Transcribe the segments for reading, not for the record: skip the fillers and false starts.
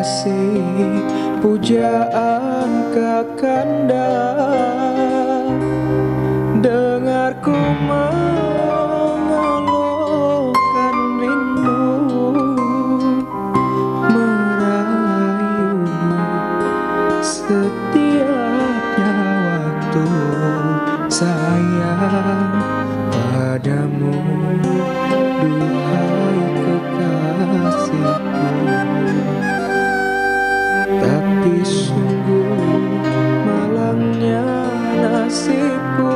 kasih, pujaan Kakanda. Dengarku mengeluhkan rindu, merayumu setiapnya waktu sayang padamu, duhai kekasihku. Tapi sungguh malangnya nasibku,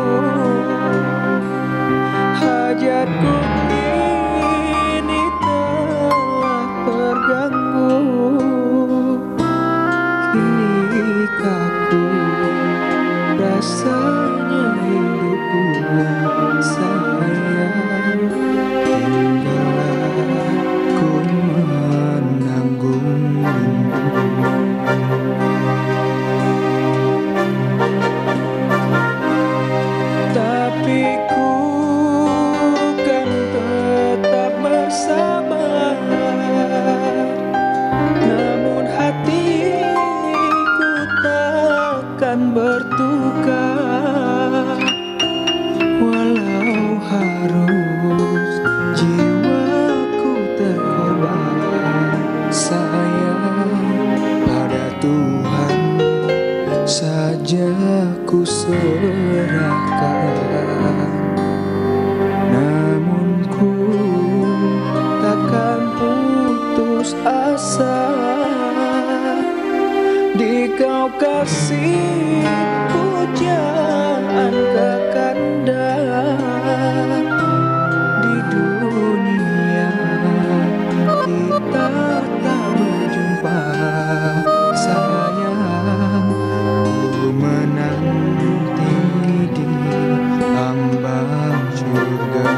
hajatku kini telah terganggu. Kini kaku rasanya hidupku, sayang tinggallah ku menanggung rindu. Tapi ku kan tetap bersabar, namun hatiku takkan bertukar. Walau harus jiwaku terkorban, sayang pada Tuhan saja ku serahkan. Namun ku takkan putus asa, di kau kasih pujaan Kakanda. Di dunia kita tak berjumpa, sayang ku menanti di ambang surga.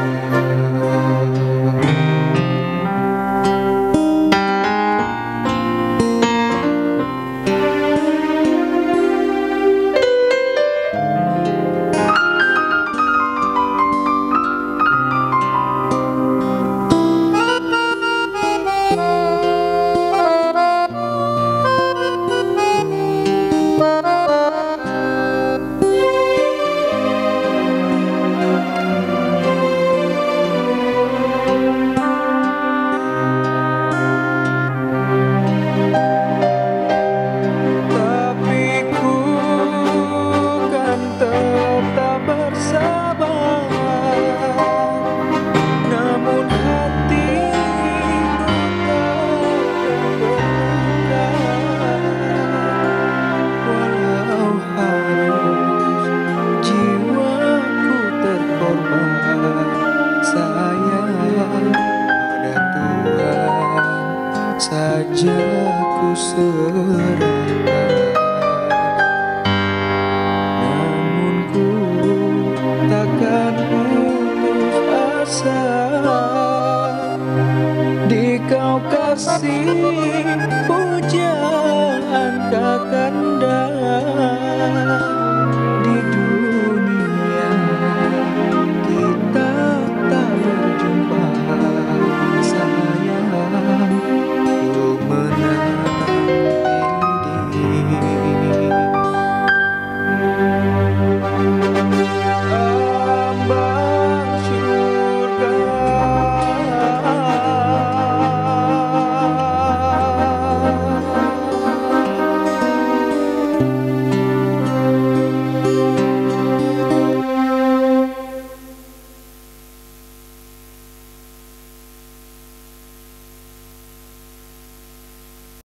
Saja ku serahkan, namun ku takkan putus asa, di kau kasih